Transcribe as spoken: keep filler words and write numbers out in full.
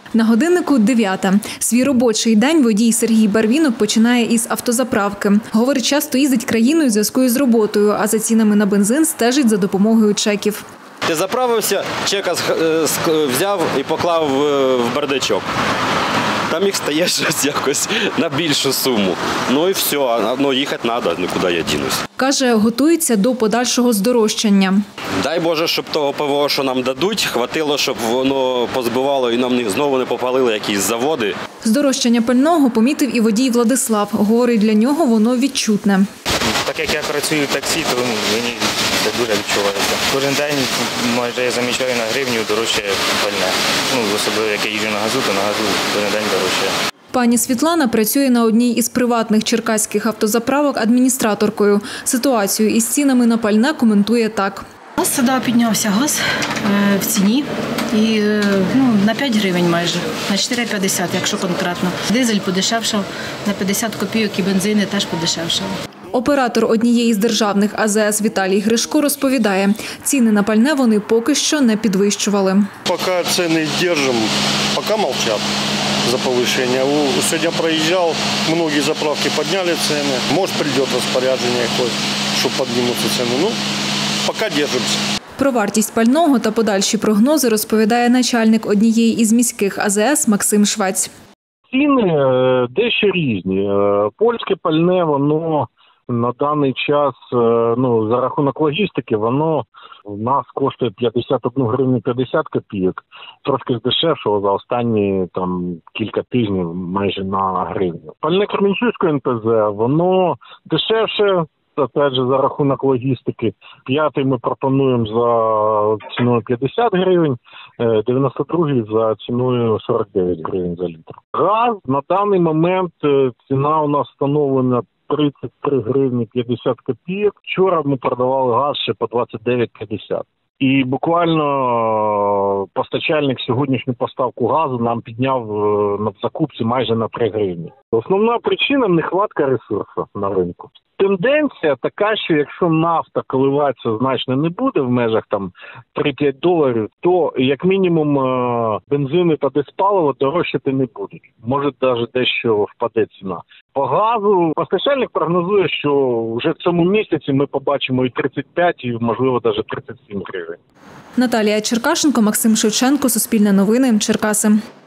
На годиннику дев'ята. Свій робочий день водій Сергій Барвінок починає із автозаправки. Говорить, часто їздить країною в зв'язку із роботою, а за цінами на бензин стежить за допомогою чеків. Ти заправився, чека взяв і поклав в бардачок. Там їх стає щось якось на більшу суму. Ну і все, ну, їхати треба, нікуди я дінусь. Каже, готується до подальшого здорожчання. Дай Боже, щоб того ПВО, що нам дадуть, хватило, щоб воно позбивало і нам знову не попалили якісь заводи. Здорожчання пального помітив і водій Владислав. Говорить, для нього воно відчутне. Так як я працюю в таксі, то мені це дуже відчувається. Кожен день майже я замічаю на гривню дорожче пальне. Ну, особливо, як я їжджу на газу, то на газу кожен день дорожче. Пані Світлана працює на одній із приватних черкаських автозаправок адміністраторкою. Ситуацію із цінами на пальне коментує так. У нас сюди піднявся газ е, в ціні і е, ну, на п'ять гривень майже, на чотири п'ятдесят, якщо конкретно. Дизель подешевшав, на п'ятдесят копійок і бензини теж подешевшав. Оператор однієї з державних А З С Віталій Гришко розповідає, ціни на пальне вони поки що не підвищували. Поки ціни держимо, поки мовчать за повищення. Сьогодні проїжджав, багато заправки підняли ціни. Може прийде розпорядження якось, щоб піднімуться ціни. Ну, поки держимося. Про вартість пального та подальші прогнози розповідає начальник однієї із міських А З С Максим Швець. Ціни дещо різні. Польське пальне, воно на даний час, ну, за рахунок логістики, воно у нас коштує п'ятдесят одну гривню п'ятдесят копійок. Трошки здешевшого за останні там кілька тижнів майже на гривню. Пальне Кременчуцького Ен Пе Зе, воно дешевше, опять же, за рахунок логістики. П'ятий ми пропонуємо за ціною п'ятдесят гривень, дев'яносто другий за ціною сорок дев'ять гривень за літр. Газ на даний момент ціна у нас встановлена тридцять три гривні п'ятдесят копійок. Вчора ми продавали газ ще по двадцять дев'ять п'ятдесят. І буквально постачальник сьогоднішню поставку газу нам підняв на закупці майже на три гривні. Основна причина – нехватка ресурсу на ринку. Тенденція така, що якщо нафта коливатися значно не буде в межах там три-п'ять доларів, то як мінімум бензини та диспаливо дорожчати не будуть. Може навіть дещо впаде ціна. По газу постачальник прогнозує, що вже в цьому місяці ми побачимо і тридцять п'ять, і можливо навіть тридцять сім гривень. Наталія Черкашенко, Максим Шевченко, Суспільне новини, Черкаси.